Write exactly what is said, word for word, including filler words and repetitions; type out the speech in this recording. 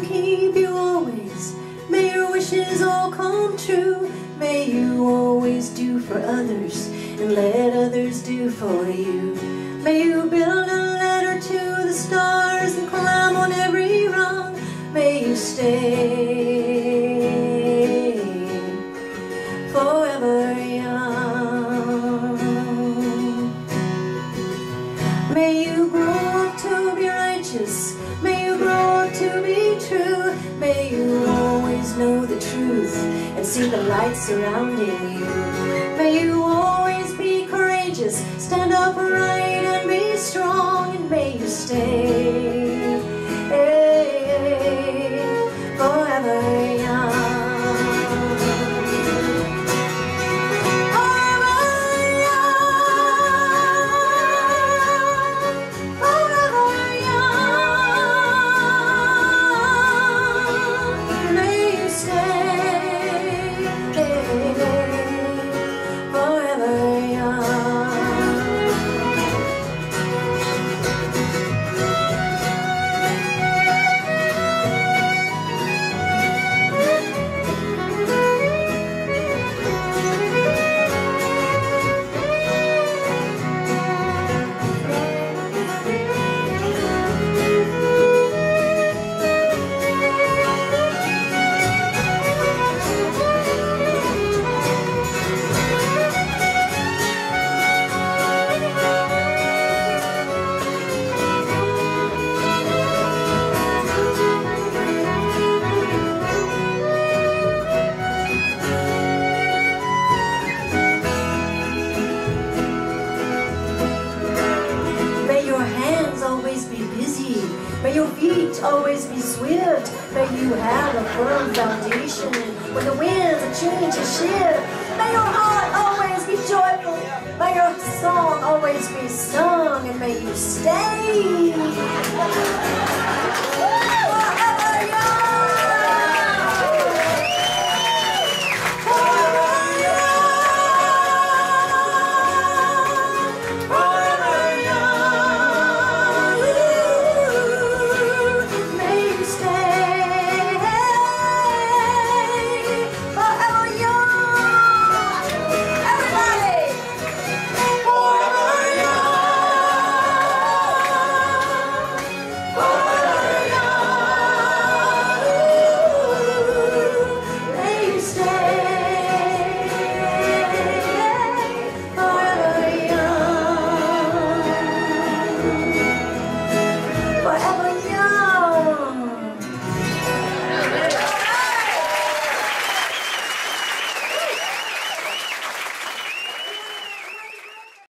keep you always. May your wishes all come true. May you always do for others and let others do for you. May you build a ladder to the stars and climb on every rung. May you stay forever young. May you grow up to be righteous. May you grow up to be true. May you always know the truth and see the light surrounding you. May you always be courageous, stand upright and be strong. And may you stay forever young. May your feet always be swift. May you have a firm foundation. When the winds of change shift, may your heart always be joyful. May your song always be sung, and may you stay